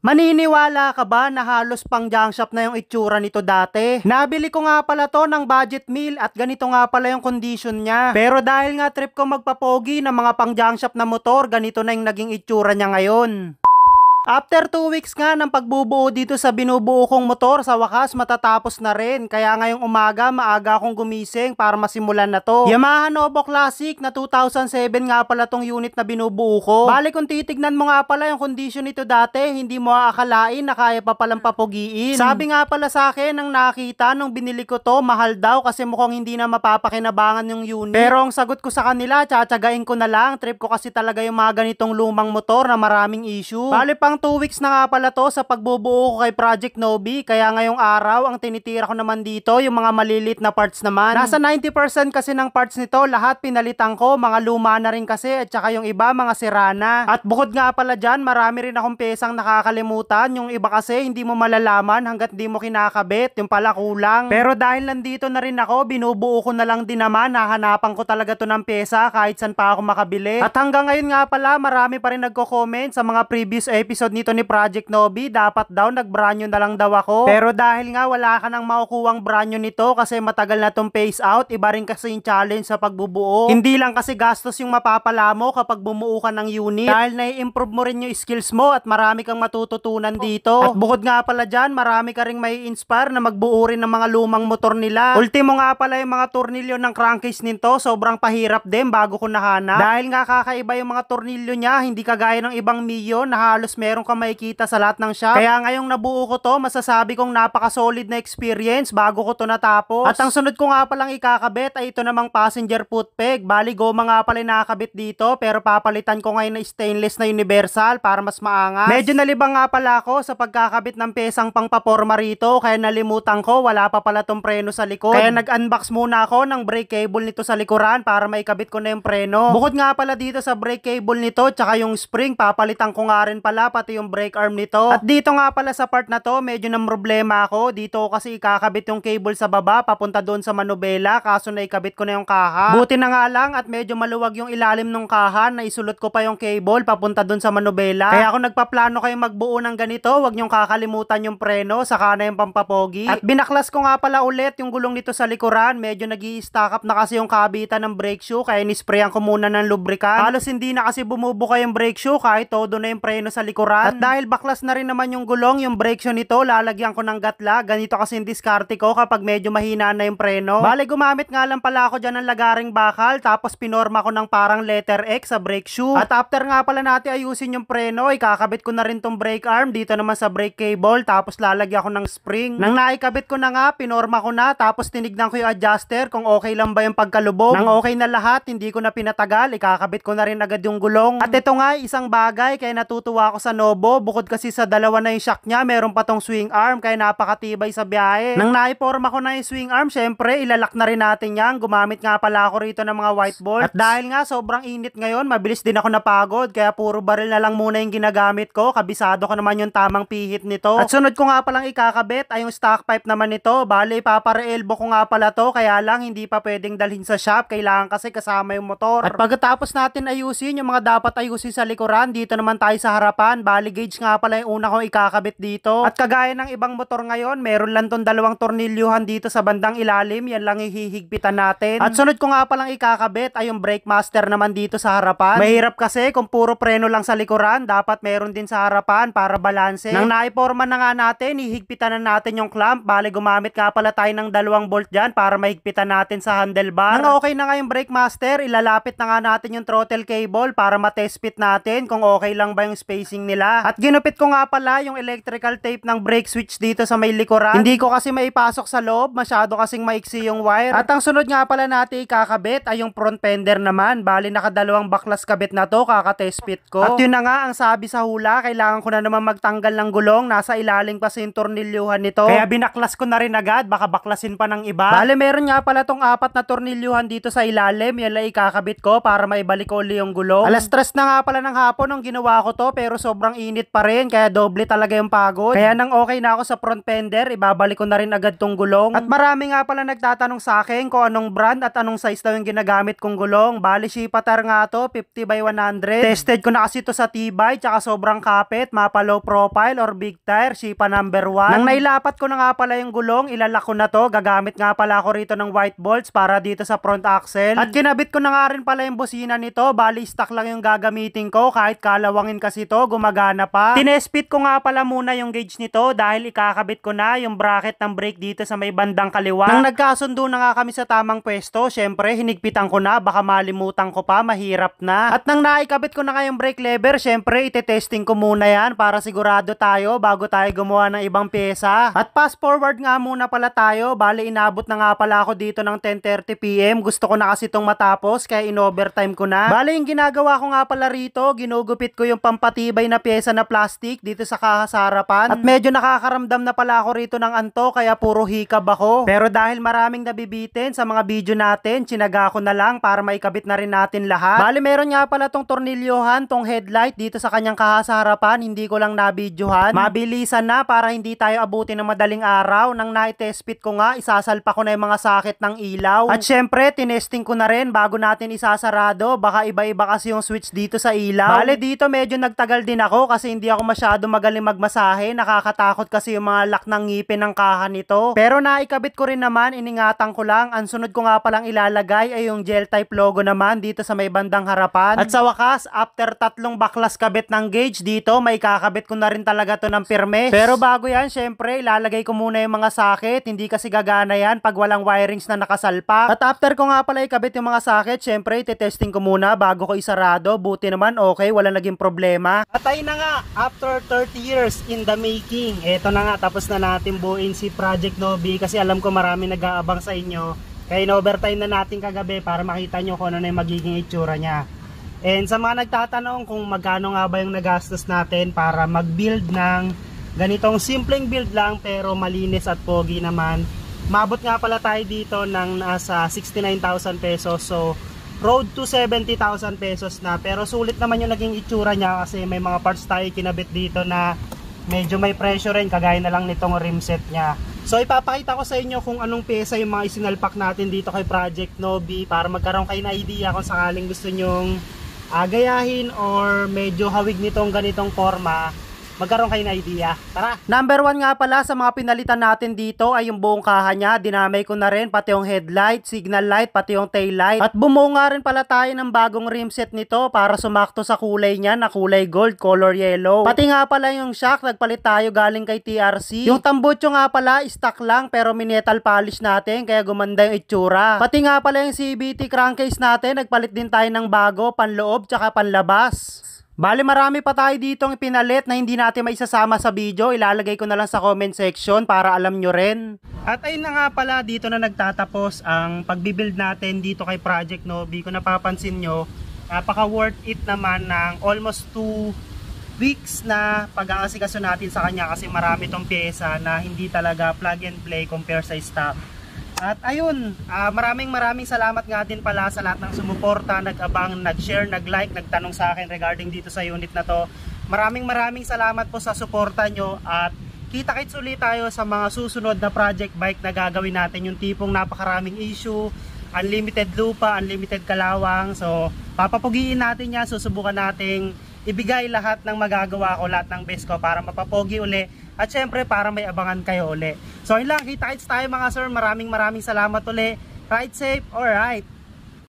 Maniniwala ka ba na halos pang junk shop na yung itsura nito dati? Nabili ko nga pala to ng budget meal at ganito nga pala yung condition niya. Pero dahil nga trip ko magpapogi ng mga pang junk shop na motor, ganito na yung naging itsura niya ngayon. After 2 weeks nga ng pagbubuo dito sa binubuo kong motor, sa wakas matatapos na rin. Kaya ngayong umaga, maaga akong gumising para masimulan na to. Yamaha Novo Classic na 2007 nga pala tong unit na binubuo ko. Bali kung titignan mo nga pala yung condition nito dati, hindi mo aakalain na kaya pa palang papugiin. Sabi nga pala sa akin nang nakita nung binili ko to, mahal daw kasi mukhang hindi na mapapakinabangan yung unit. Pero ang sagot ko sa kanila, tsatsagain ko na lang. Trip ko kasi talaga yung mga ganitong lumang motor na maraming issue. Bali pang 2 weeks na nga pala to sa pagbubuo ko kay Project Novi, kaya ngayong araw ang tinitira ko naman dito yung mga malilit na parts naman. Nasa 90% kasi ng parts nito lahat pinalitan ko, mga luma na rin kasi at saka yung iba mga sira na. At bukod nga pala dyan, marami rin akong pesang nakakalimutan, yung iba kasi hindi mo malalaman hanggat di mo kinakabit, yung pala kulang. Pero dahil nandito na rin ako, binubuo ko na lang din naman, hahanapan ko talaga to ng pesa kahit saan pa ako makabili. At hanggang ngayon nga pala, marami pa rin nagko-comment sa mga previous episode nito ni Project Novi, dapat daw nag-branyo na lang daw ako. Pero dahil nga wala ka nang makukuhang branyo nito kasi matagal na tong phase out, iba rin kasi yung challenge sa pagbubuo. Hindi lang kasi gastos yung mapapala mo kapag bumuo ka ng unit, dahil nai-improve mo rin yung skills mo at marami kang matututunan dito. At bukod nga pala dyan, marami ka ring may inspire na magbuo rin ng mga lumang motor nila. Ultimo nga pala yung mga tornilyo ng crankcase nito, sobrang pahirap din bago ko nahanap. Dahil nga kakaiba yung mga tornilyo niya, hindi kagaya ng ibang Mio na halos meron kang makikita sa lahat ng shop. Kaya ngayong nabuo ko to, masasabi kong napaka-solid na experience bago ko to natapos. At ang sunod ko nga palang ikakabit ay ito namang passenger foot peg. Bali goma nga pala nakakabit dito, pero papalitan ko ngayon na stainless na universal para mas maangas. Medyo nalibang nga pala ako sa pagkakabit ng pesang pangpaporma rito, kaya nalimutan ko wala pa pala tong preno sa likod. Kaya nag-unbox muna ako ng brake cable nito sa likuran para maikabit ko na yung preno. Bukod nga pala dito sa brake cable nito tsaka yung spring, papalitan ko nga rin pala pati yung brake arm nito. At dito nga pala sa part na to, medyo nang problema ako. Dito kasi ikakabit yung cable sa baba papunta doon sa manubela, kaso naikabit ko na yung kaha. Buti na nga lang at medyo maluwag yung ilalim ng kaha na isulot ko pa yung cable papunta doon sa manubela. Kaya kung nagpaplano kayo magbuo ng ganito, wag nyong kakalimutan yung preno, saka na yung pampapogi. At binaklas ko nga pala ulit yung gulong nito sa likuran, medyo nag-i-stack up na kasi yung kabitan ng brake shoe, kaya nisprayan ko muna ng lubricant. Halos hindi na kasi bumubuka yung brake shoe kahit todo na yung preno sa likuran. At dahil baklas na rin naman yung gulong, yung brake shoe nito, lalagyan ko ng gatla. Ganito kasi yung diskarte ko kapag medyo mahina na yung preno. Bale, gumamit nga lang pala ako dyan ng lagaring bakal, tapos pinorma ko ng parang letter X sa brake shoe. At after nga pala natin ayusin yung preno, ikakabit ko na rin tong brake arm dito naman sa brake cable, tapos lalagyan ko ng spring. Nang naikabit ko na nga, pinorma ko na, tapos tinignan ko yung adjuster kung okay lang ba yung pagkalubog. Nang okay na lahat, hindi ko na pinatagal, ikakabit ko na rin agad yung gulong. At ito nga, isang bagay kaya natutuwa ako sa Novo, bukod kasi sa dalawa na yung shock niya, meron pa tong swing arm, kaya napakatibay sa biyahe. Nang naiporma ko na yung swing arm, syempre ilalak na rin natin yan. Gumamit nga pala ako rito ng mga white bolts. At dahil nga sobrang init ngayon, mabilis din ako napagod, kaya puro baril na lang muna yung ginagamit ko. Kabisado ko naman yung tamang pihit nito. At sunod ko nga palang ikakabit ay yung stock pipe naman nito. Bale, papare-elbow ko nga pala to, kaya lang hindi pa pwedeng dalhin sa shop, kailangan kasi kasama yung motor. At pagkatapos natin ayusin yung mga dapat ayusin sa likuran, dito naman tayo sa harapan. Bali gauge nga pala yung una kong ikakabit dito. At kagaya ng ibang motor ngayon, meron lang tong dalawang tornilyuhan dito sa bandang ilalim, yan lang ihihigpitan natin. At sunod ko nga palang ikakabit ay yung brake master naman dito sa harapan. Mahirap kasi kung puro preno lang sa likuran, dapat meron din sa harapan para balanse. Nang naiporma na nga natin, ihigpitan na natin yung clamp. Bali gumamit nga pala tayo ng dalawang bolt dyan para mahigpitan natin sa handlebar. Nang okay na nga yung brake master, ilalapit na nga natin yung throttle cable para matest fit natin kung okay lang ba yung spacing nila. At ginupit ko nga pala yung electrical tape ng brake switch dito sa may likuran. Hindi ko kasi maipasok sa loob, masyado kasing maiksi yung wire. At ang sunod nga pala natin ikakabit ay yung front fender naman. Bali nakadalawang baklas kabit na to, kakatest fit ko. At yun na nga ang sabi sa hula, kailangan ko na naman magtanggal ng gulong, nasa ilalim kasi yung tornilyuhan nito. Kaya binaklas ko na rin agad, baka baklasin pa ng iba. Bali meron nga pala tong 4 na tornilyuhan dito sa ilalim, yan lang ikakabit ko para maibalik ko uli yung gulong. Alas 3 na nga pala ng hapon nung ginawa ko to, pero sobrang sobrang init pa rin, kaya doble talaga yung pagod. Kaya nang okay na ako sa front fender, ibabalik ko na rin agad tong gulong. At marami nga pala nagtatanong sa akin kung anong brand at anong size daw yung ginagamit kong gulong. Bali Shipatar nga to, 50/100. Tested ko na kasi to sa tibay, tsaka sobrang kapit, mapa low profile or big tire, Shipa number 1. Nang nailapat ko na nga pala yung gulong, ilalak ko na to. Gagamit nga pala ako rito ng white bolts para dito sa front axle. At kinabit ko na nga rin pala yung busina nito. Bali stock lang yung gagamitin ko, kahit kalawangin kasi to, gumagana pa. Tinespit ko nga pala muna yung gauge nito dahil ikakabit ko na yung bracket ng brake dito sa may bandang kaliwa. Nang nagkasundo na nga kami sa tamang pwesto, syempre hinigpitan ko na, baka malimutan ko pa, mahirap na. At nang naikabit ko na nga yung brake lever, syempre itetesting ko muna yan para sigurado tayo bago tayo gumawa ng ibang pyesa. At fast forward nga muna pala tayo. Bali inabot na nga pala ako dito ng 10:30 PM. Gusto ko na kasi itong matapos kaya in-overtime ko na. Bali yung ginagawa ko nga pala rito, ginugupit ko yung pampatibay na pyesa na plastic dito sa kaha sa harapan. At medyo nakakaramdam na pala ako rito ng anto kaya puro hikab ako. Pero dahil maraming nabibitin sa mga video natin, tsinaga ko na lang para maikabit na rin natin lahat. Bali meron nga pala tong tornilyohan, tong headlight dito sa kanyang kaha sa harapan. Hindi ko lang nabidyohan. Mabilisan na para hindi tayo abutin ng madaling araw. Nang na-testpit ko nga, isasalpa ko na yung mga sakit ng ilaw. At syempre, tinesting ko na rin bago natin isasarado. Baka iba-iba kasi yung switch dito sa ilaw. Bale dito medyo nagtagal din ako kasi hindi ako masyado magaling magmasahe. Nakakatakot kasi yung mga lock ng ngipin ng kaha nito. Pero naikabit ko rin naman, iningatan ko lang. Ang sunod ko nga palang ilalagay ay yung gel type logo naman dito sa may bandang harapan. At sa wakas, after 3 baklas kabit ng gauge dito, may kakabit ko na rin talaga to ng pirme. Pero bago yan, syempre, ilalagay ko muna yung mga sakit. Hindi kasi gagana yan pag walang wirings na nakasalpak. At after ko nga pala ikabit yung mga sakit, syempre, testing ko muna bago ko isarado. Buti naman, okay, wala naging problema. At ayun na nga, after 30 years in the making, eto na nga, tapos na natin buuin si Project Novi kasi alam ko marami nag-aabang sa inyo. Kaya in-overtime na natin kagabi para makita nyo kung ano na yung magiging itsura niya. And sa mga nagtatanong kung magkano nga ba yung nagastos natin para mag-build ng ganitong simpleng build lang pero malinis at pogi naman, mabot nga pala tayo dito ng nasa 69,000 pesos. So road to 70,000 pesos na, pero sulit naman yung naging itsura niya kasi may mga parts tayo kinabit dito na medyo may pressure rin, kagaya na lang nitong rim set niya. So ipapakita ko sa inyo kung anong pyesa yung mga isinalpak natin dito kay Project Novi para magkaroon kayo na idea kung sakaling gusto nyong gayahin or medyo hawig nitong ganitong forma, magkaroon kayo na idea. Tara! Number 1 nga pala sa mga pinalitan natin dito ay yung buong kaha niya. Dinamay ko na rin pati yung headlight, signal light, pati yung tail light. At bumuo nga rin pala tayo ng bagong rim set nito para sumakto sa kulay niya na kulay gold, color yellow. Pati nga pala yung shock, nagpalit tayo galing kay TRC. Yung tambutso nga pala, stock lang pero minetal polish natin kaya gumanda yung itsura. Pati nga pala yung CVT crankcase natin, nagpalit din tayo ng bago, panloob tsaka panlabas. Bali marami pa tayo ditong ipinalit na hindi natin maisasama sa video. Ilalagay ko na lang sa comment section para alam nyo rin. At ayun na nga pala, dito na nagtatapos ang pagbibuild natin dito kay Project Novi. Kung napapansin nyo, napaka worth it naman ng almost 2 weeks na pag-aasikaso natin sa kanya kasi marami tong pyesa na hindi talaga plug and play compare sa stock. At ayun, maraming salamat nga din pala sa lahat ng sumuporta, nag-abang, nag-share, nag-like, nagtanong sa akin regarding dito sa unit na to. Maraming salamat po sa suporta nyo at kita-kits ulit tayo sa mga susunod na project bike na gagawin natin. Yung tipong napakaraming issue, unlimited lupa, unlimited kalawang. So papapugiin natin yan, susubukan nating ibigay lahat ng magagawa ko, lahat ng best ko para mapapogi uli. At syempre para may abangan kayo uli. So yun lang, kita-kits tayo mga sir. Maraming salamat uli. Ride safe, alright.